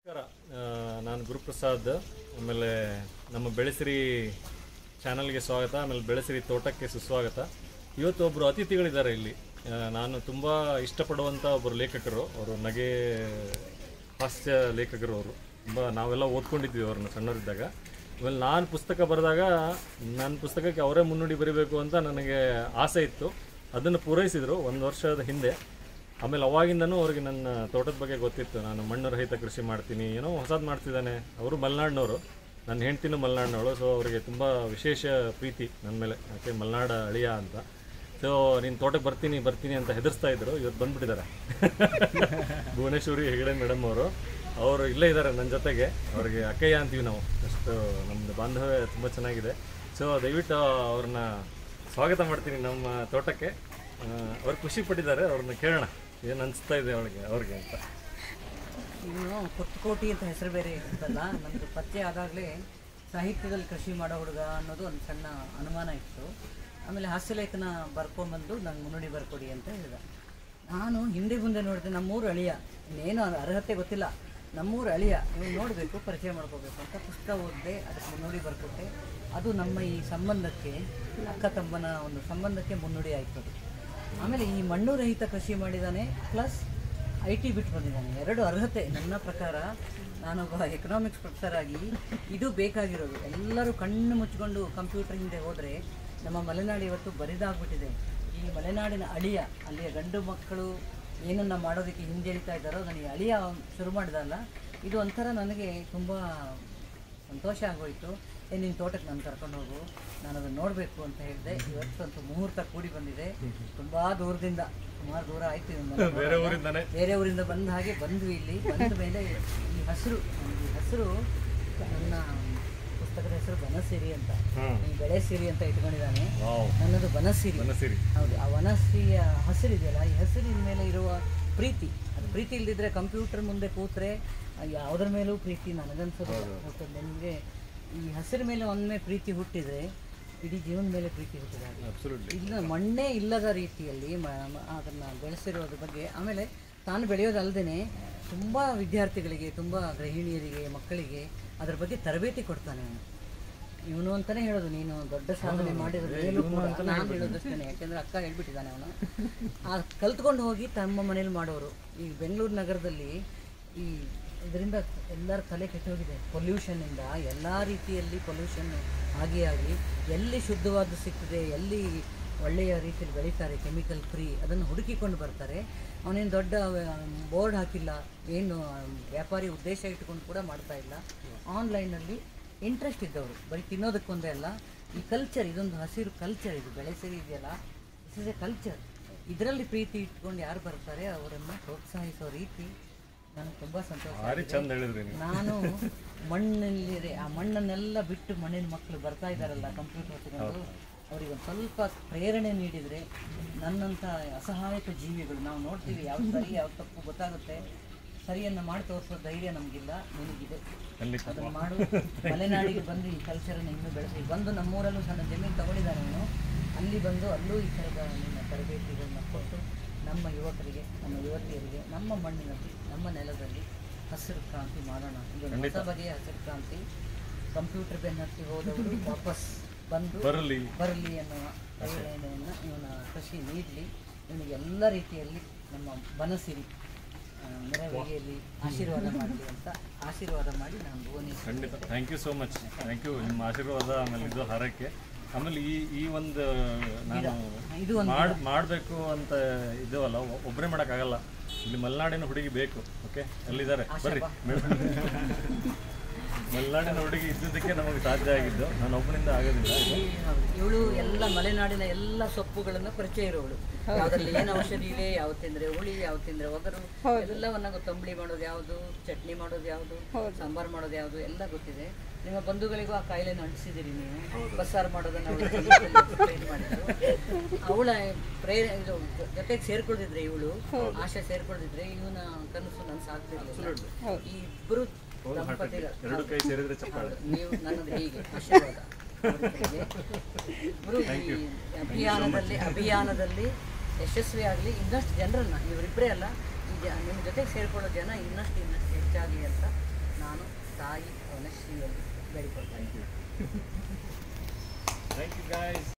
ನಮಸ್ಕಾರ, ನಾನು ಗುರುಪ್ರಸಾದ್. ಆಮೇಲೆ ನಮ್ಮ ಬೆಳೆಸಿರಿ ಚಾನಲ್ಗೆ ಸ್ವಾಗತ. ಆಮೇಲೆ ಬೆಳೆಸಿರಿ ತೋಟಕ್ಕೆ ಸುಸ್ವಾಗತ. ಇವತ್ತು ಒಬ್ಬರು ಅತಿಥಿಗಳಿದ್ದಾರೆ ಇಲ್ಲಿ. ನಾನು ತುಂಬ ಇಷ್ಟಪಡುವಂಥ ಒಬ್ಬರು ಲೇಖಕರು. ಅವರು ನಗೆ ಹಾಸ್ಯ ಲೇಖಕರು. ಅವರು ತುಂಬ ನಾವೆಲ್ಲ ಓದ್ಕೊಂಡಿದ್ವಿ ಅವ್ರನ್ನ ಸಣ್ಣವರಿದ್ದಾಗ. ಆಮೇಲೆ ನಾನು ಪುಸ್ತಕ ಬರೆದಾಗ ನನ್ನ ಪುಸ್ತಕಕ್ಕೆ ಅವರೇ ಮುನ್ನುಡಿ ಬರೀಬೇಕು ಅಂತ ನನಗೆ ಆಸೆ ಇತ್ತು. ಅದನ್ನು ಪೂರೈಸಿದರು 1 ವರ್ಷದ ಹಿಂದೆ. ಆಮೇಲೆ ಅವಾಗಿಂದನೂ ಅವ್ರಿಗೆ ನನ್ನ ತೋಟದ ಬಗ್ಗೆ ಗೊತ್ತಿತ್ತು. ನಾನು ಮಣ್ಣು ರಹಿತ ಕೃಷಿ ಮಾಡ್ತೀನಿ, ಏನೋ ಹೊಸದು ಮಾಡ್ತಿದ್ದಾನೆ. ಅವರು ಮಲೆನಾಡಿನವರು, ನನ್ನ ಹೆಂಡ್ತಿನೂ ಮಲೆನಾಡಿನವಳು. ಸೊ ಅವರಿಗೆ ತುಂಬ ವಿಶೇಷ ಪ್ರೀತಿ ನನ್ನ ಮೇಲೆ, ಯಾಕೆ ಮಲೆನಾಡ ಅಳಿಯ ಅಂತ. ಸೊ ನೀನು ತೋಟಕ್ಕೆ ಬರ್ತೀನಿ ಅಂತ ಹೆದರ್ಸ್ತಾ ಇದ್ರು. ಇವತ್ತು ಬಂದುಬಿಟ್ಟಿದ್ದಾರೆ ಭುವನೇಶ್ವರಿ ಹೆಗಡೆ ಮೇಡಮ್ ಅವರು ಇಲ್ಲೇ ಇದ್ದಾರೆ ನನ್ನ ಜೊತೆಗೆ. ಅವರಿಗೆ ಅಕ್ಕಯ್ಯ ಅಂತೀವಿ ನಾವು, ಅಷ್ಟು ನಮ್ಮದು ಬಾಂಧವ್ಯ ತುಂಬ ಚೆನ್ನಾಗಿದೆ. ಸೊ ದಯವಿಟ್ಟು ಅವ್ರನ್ನ ಸ್ವಾಗತ ಮಾಡ್ತೀನಿ ನಮ್ಮ ತೋಟಕ್ಕೆ. ಅವ್ರು ಖುಷಿ ಪಟ್ಟಿದ್ದಾರೆ, ಅವ್ರನ್ನ ಕೇಳೋಣ ಏನು ಅನಿಸ್ತಾ ಇದೆ ಅವ್ರಿಗೆ ಅಂತ. ಇನ್ನು ಕೊತ್ತಕೋಟಿ ಅಂತ ಹೆಸರು ಬೇರೆ ಇರುತ್ತಲ್ಲ, ನಮ್ಮದು ಪರಿಚಯ ಆದಾಗಲೇ ಸಾಹಿತ್ಯದಲ್ಲಿ ಕೃಷಿ ಮಾಡೋ ಹುಡುಗ ಅನ್ನೋದು ಒಂದು ಸಣ್ಣ ಅನುಮಾನ ಇತ್ತು. ಆಮೇಲೆ ಹಾಸ್ಯಲೇಖನ ಬರ್ಕೊಂಬಂದು ನಂಗೆ ಮುನ್ನುಡಿ ಬರ್ಕೊಡಿ ಅಂತ ಹೇಳಿದ. ನಾನು ಹಿಂದೆ ಮುಂದೆ ನೋಡಿದೆ, ನಮ್ಮೂರು ಅಳಿಯ, ಇನ್ನೇನು ಅರ್ಹತೆ ಗೊತ್ತಿಲ್ಲ, ನಮ್ಮೂರು ಅಳಿಯ, ನೀವು ನೋಡಬೇಕು, ಪರಿಚಯ ಮಾಡ್ಕೋಬೇಕು ಅಂತ ಪುಸ್ತಕ ಓದಿದೆ. ಅದಕ್ಕೆ ಮುನ್ನುಡಿ ಬರ್ಕೊಟ್ಟೆ. ಅದು ನಮ್ಮ ಈ ಸಂಬಂಧಕ್ಕೆ, ಅಕ್ಕ ತಮ್ಮನ ಒಂದು ಸಂಬಂಧಕ್ಕೆ ಮುನ್ನುಡಿ ಆಯಿತು ಅದು. ಆಮೇಲೆ ಈ ಮಣ್ಣು ರಹಿತ ಕೃಷಿ ಮಾಡಿದ್ದಾನೆ, ಪ್ಲಸ್ IT ಬಿಟ್ಟು ಬಂದಿದ್ದಾನೆ. 2 ಅರ್ಹತೆ ನನ್ನ ಪ್ರಕಾರ. ನಾನೊಬ್ಬ ಎಕನಾಮಿಕ್ಸ್ ಪ್ರೊಫೆಸರ್ ಆಗಿ ಇದು ಬೇಕಾಗಿರೋದು. ಎಲ್ಲರೂ ಕಣ್ಣು ಮುಚ್ಕೊಂಡು ಕಂಪ್ಯೂಟರ್ ಹಿಂದೆ ಹೋದರೆ ನಮ್ಮ ಮಲೆನಾಡು ಇವತ್ತು ಬರಿದಾಗ್ಬಿಟ್ಟಿದೆ. ಈ ಮಲೆನಾಡಿನ ಅಳಿಯ, ಅಲ್ಲಿಯ ಗಂಡು ಮಕ್ಕಳು ಏನನ್ನ ಮಾಡೋದಕ್ಕೆ ಹಿಂಜರಿತಾ ಇದ್ದಾರೋ ನನಗೆ ಅಳಿಯ ಶುರು ಮಾಡಿದಲ್ಲ, ಇದು ಒಂಥರ ನನಗೆ ತುಂಬ ಸಂತೋಷ ಆಗೋಯಿತು. ನಿನ್ನ ತೋಟಕ್ಕೆ ನಾನು ಕರ್ಕೊಂಡು ಹೋಗು, ನಾನು ಅದನ್ನು ನೋಡಬೇಕು ಅಂತ ಹೇಳಿದೆ. ಇವತ್ತಂತೂ ಮುಹೂರ್ತ ಕೂಡಿ ಬಂದಿದೆ. ತುಂಬ ದೂರದಿಂದ, ಸುಮಾರು ದೂರ ಆಯಿತು, ಬೇರೆ ಊರಿಂದ ಬಂದ ಹಾಗೆ ಬಂದ್ವಿ. ಇಲ್ಲಿ ಬಂದ ಮೇಲೆ ಈ ಹೆಸರು ನನ್ನ ಪುಸ್ತಕದ ಹೆಸರು ಬನಸಿರಿ ಅಂತ, ಈ ಬೆಳೆ ಸಿರಿ ಅಂತ ಇಟ್ಕೊಂಡಿದ್ದಾನೆ. ನನ್ನದು ಬನಸಿರಿ. ಹೌದು, ಆ ವನಸಿರಿಯ ಹಸಿರಿದೆಯಲ್ಲ, ಈ ಹಸಿರಿನ ಮೇಲೆ ಇರುವ ಪ್ರೀತಿ, ಅದು ಪ್ರೀತಿ ಇಲ್ದಿದ್ರೆ ಕಂಪ್ಯೂಟರ್ ಮುಂದೆ ಕೂತ್ರೆ ಯಾವುದ್ರ ಮೇಲೂ ಪ್ರೀತಿ ನನಗನ್ಸೋದು. ನಿಮಗೆ ಈ ಹಸಿರು ಮೇಲೆ ಒಮ್ಮೆ ಪ್ರೀತಿ ಹುಟ್ಟಿದರೆ ಇಡೀ ಜೀವನ ಮೇಲೆ ಪ್ರೀತಿ ಹುಟ್ಟಿದಾಗ ಇಲ್ಲ, ಮಣ್ಣೇ ಇಲ್ಲದ ರೀತಿಯಲ್ಲಿ ಅದನ್ನು ಬೆಳೆಸಿರೋದ್ರ ಬಗ್ಗೆ. ಆಮೇಲೆ ತಾನು ಬೆಳೆಯೋದಲ್ಲದೆ ತುಂಬ ವಿದ್ಯಾರ್ಥಿಗಳಿಗೆ, ತುಂಬ ಗೃಹಿಣಿಯರಿಗೆ, ಮಕ್ಕಳಿಗೆ ಅದರ ಬಗ್ಗೆ ತರಬೇತಿ ಕೊಡ್ತಾನೆ ಅವನು. ಇವನು ಅಂತಲೇ ಹೇಳೋದು, ನೀನು ದೊಡ್ಡ ಸಾಧನೆ ಮಾಡಿರೋದು ನಾನು ಹೇಳೋದಷ್ಟೇ. ಯಾಕೆಂದರೆ ಅಕ್ಕ ಹೇಳ್ಬಿಟ್ಟಿದ್ದಾನೆ ಅವನು. ಆ ಕಲ್ತ್ಕೊಂಡು ಹೋಗಿ ತಮ್ಮ ಮನೇಲಿ ಮಾಡೋರು. ಈ ಬೆಂಗಳೂರು ನಗರದಲ್ಲಿ ಈ ಇದರಿಂದ ಎಲ್ಲರ ತಲೆ ಕೆಟ್ಟೋಗಿದೆ. ಪೊಲ್ಯೂಷನ್ನಿಂದ ಎಲ್ಲ ರೀತಿಯಲ್ಲಿ ಪೊಲ್ಯೂಷನ್ ಆಗಿ ಎಲ್ಲಿ ಶುದ್ಧವಾದ ಸಿಗ್ತದೆ, ಎಲ್ಲಿ ಒಳ್ಳೆಯ ರೀತಿಯಲ್ಲಿ ಬೆಳೀತಾರೆ ಕೆಮಿಕಲ್ ಫ್ರೀ, ಅದನ್ನು ಹುಡುಕಿಕೊಂಡು ಬರ್ತಾರೆ. ಅವನೇನು ದೊಡ್ಡ ಬೋರ್ಡ್ ಹಾಕಿಲ್ಲ, ಏನು ವ್ಯಾಪಾರಿ ಉದ್ದೇಶ ಇಟ್ಕೊಂಡು ಕೂಡ ಮಾಡ್ತಾ ಇಲ್ಲ. ಆನ್ಲೈನಲ್ಲಿ ಇಂಟ್ರೆಸ್ಟ್ ಇದ್ದವರು, ಬರೀ ತಿನ್ನೋದಕ್ಕೊಂದೇ ಅಲ್ಲ, ಈ ಕಲ್ಚರ್, ಇದೊಂದು ಹಸಿರು ಕಲ್ಚರ್, ಇದು ಬೆಳೆ ಸೇರಿ ಇದೆಯಲ್ಲ, ದಿಸ್ ಇಸ್ ಎ ಕಲ್ಚರ್. ಇದರಲ್ಲಿ ಪ್ರೀತಿ ಇಟ್ಕೊಂಡು ಯಾರು ಬರ್ತಾರೆ ಅವರನ್ನು ಪ್ರೋತ್ಸಾಹಿಸೋ ರೀತಿ ನನಗೆ ತುಂಬ ಸಂತೋಷ. ನಾನು ಮಣ್ಣಲ್ಲಿ ಆ ಮಣ್ಣನ್ನೆಲ್ಲ ಬಿಟ್ಟು ಮಣ್ಣಿನ ಮಕ್ಕಳು ಬರ್ತಾ ಇದ್ದಾರಲ್ಲ ಕಂಪ್ಯೂಟರ್ ಹೊತ್ಕೊಂಡು, ಅವ್ರಿಗೆ ಒಂದು ಸ್ವಲ್ಪ ಪ್ರೇರಣೆ ನೀಡಿದರೆ, ನನ್ನಂಥ ಅಸಹಾಯಕ ಜೀವಿಗಳು, ನಾವು ನೋಡ್ತೀವಿ ಯಾವ ಸರಿ ಯಾವ ತಪ್ಪು ಗೊತ್ತಾಗುತ್ತೆ, ಸರಿಯನ್ನು ಮಾಡಿ ತೋರಿಸೋ ಧೈರ್ಯ ನಮಗಿಲ್ಲ, ನಿನಗಿದೆ. ಅದನ್ನು ಮಾಡು. ಮಲೆನಾಡಿಗೆ ಬಂದು ಈ ಕಲ್ಚರನ್ನು ಇನ್ನೂ ಬೆಳೆಸಿ. ಬಂದು ನಮ್ಮೂರಲ್ಲೂ ಸಣ್ಣ ಜಮೀನು ತಗೊಂಡಿದ್ದಾನೆ ಅವನು. ಅಲ್ಲಿ ಬಂದು ಅಲ್ಲೂ ಈ ಥರದ ನಿನ್ನ ತರಬೇತಿಗಳನ್ನ ಕೊಟ್ಟು ನಮ್ಮ ಯುವಕರಿಗೆ, ನಮ್ಮ ಯುವತಿಯರಿಗೆ ನಮ್ಮ ಮಣ್ಣಿನಲ್ಲಿ, ನಮ್ಮ ನೆಲದಲ್ಲಿ ಹಸಿರು ಕ್ರಾಂತಿ ಮಾಡೋಣ. ಇದು ಹೊಸ ಬಗೆಯ ಹಸಿರು ಕ್ರಾಂತಿ. ಕಂಪ್ಯೂಟರ್ ಬೆನ್ನತ್ತಿ ಹೋದವರು ವಾಪಸ್ ಬಂದು ಬರಲಿ ಅನ್ನುವ ಪ್ರೇರಣೆಯನ್ನು ಇವನ ಕೃಷಿ ನೀಡಲಿ. ಇವನಿಗೆ ಎಲ್ಲ ರೀತಿಯಲ್ಲಿ ನಮ್ಮ ಬನಸಿರಿ ನೆರವೇರಿಯಲ್ಲಿ ಆಶೀರ್ವಾದ ಮಾಡಲಿ ಅಂತ ಆಶೀರ್ವಾದ ಮಾಡಿ ನಾನು ಭುವನೇಶ್ವರಿ. ಖಂಡಿತ, thank you so much. Thank you, ನಿಮ್ಮ ಆಶೀರ್ವಾದ. ಆಮೇಲೆ ಇದು ಹಾರೈಕೆ. ಆಮೇಲೆ ಈ ಒಂದು ನಾನು ಮಾಡಬೇಕು ಅಂತ ಇದವಲ್ಲ, ಒಬ್ಬರೇ ಮಾಡೋಕ್ಕಾಗಲ್ಲ. ಇಲ್ಲಿ ಮಲೆನಾಡಿನ ಹುಡುಗಿ ಬೇಕು. ಓಕೆ, ಅಲ್ಲಿದ್ದಾರೆ, ಬರ್ರಿ. ಮಲೆನಾಡಿನ ಹುಡುಗಿ ಇದ್ದಿದ್ದಕ್ಕೆ ನಮಗೆ ಸಾಧ್ಯ ಆಗಿದ್ದು, ನಾನು ಒಬ್ಬನಿಂದ ಆಗೋದಿಲ್ಲ. ಇವಳು ಎಲ್ಲ ಮಲೆನಾಡಿನ ಎಲ್ಲ ಸೊಪ್ಪುಗಳನ್ನು ಪರಿಚಯ ಇರೋಳು. ಯಾವುದ್ರಲ್ಲಿ ಏನು ಔಷಧಿ ಇದೆ, ಯಾವ ತಿಂದರೆ ಹುಳಿ, ಯಾವ ತಿಂದರೆ ಒಗರು, ಎಲ್ಲವನ್ನ ತಂಬಳಿ ಮಾಡೋದು ಯಾವುದು, ಚಟ್ನಿ ಮಾಡೋದು ಯಾವುದು, ಸಾಂಬಾರು ಮಾಡೋದು ಯಾವುದು ಎಲ್ಲ ಗೊತ್ತಿದೆ. ನಿಮ್ಮ ಬಂಧುಗಳಿಗೂ ಆ ಕಾಯಿಲೆನ ಅಂಟಿಸಿದ್ದೀರಿ ನೀವು. ಬಸ್ಸಾರು ಮಾಡೋದನ್ನು ಮಾಡಿದ್ರು. ಅವಳ ಜೊತೆಗೆ ಸೇರ್ಕೊಳ್ದಿದ್ರೆ, ಇವಳು ಆಶೆ ಸೇರ್ಕೊಳ್ದಿದ್ರೆ ಇವನ ಕನಸು ನಾನು ಸಾಧ್ತಿರ್ಲಿಲ್ಲ. ಈ ಇಬ್ಬರು ಎರಡು ಕೈ ಸೇರಿದ್ರೆ ಚಪ್ಪಾಳೆ. ನೀವು ನನ್ನದು ಹೀಗೆ ಆಶೀರ್ವಾದ. ಅಭಿಯಾನದಲ್ಲಿ ಯಶಸ್ವಿ ಆಗಲಿ. ಇನ್ನಷ್ಟು ಜನರನ್ನ, ಇವರಿಬ್ಬರೇ ಅಲ್ಲ, ನಿಮ್ಮ ಜೊತೆಗೆ ಸೇರ್ಕೊಳ್ಳೋ ಜನ ಇನ್ನಷ್ಟು ಹೆಚ್ಚಾಗಲಿ ಅಂತ ನಾನು ತಾಯಿ ಅವನ ಶ್ರೀಯಲ್ಲಿ ಬೇಡಿಕೊಳ್ತಾ ಇದ್ದೀನಿ. Thank you guys.